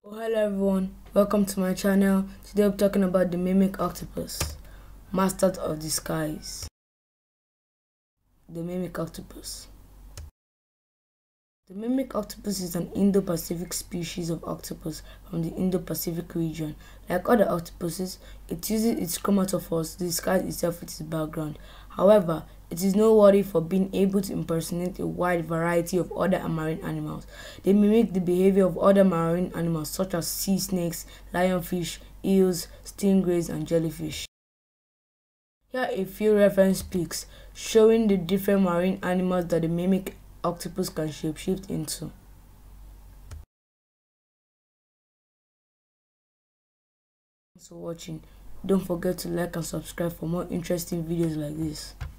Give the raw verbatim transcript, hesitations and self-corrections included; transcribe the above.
Oh, hello everyone, welcome to my channel. Today I'm talking about the mimic octopus, master of the skies. The mimic octopus. The mimic octopus is an Indo-Pacific species of octopus from the Indo-Pacific region. Like other octopuses, it uses its chromatophores to disguise itself with its background. However, it is noteworthy for being able to impersonate a wide variety of other marine animals. They mimic the behavior of other marine animals such as sea snakes, lionfish, eels, stingrays, and jellyfish. Here are a few reference pics showing the different marine animals that the mimic octopus can shapeshift into. Thanks for watching. Don't forget to like and subscribe for more interesting videos like this.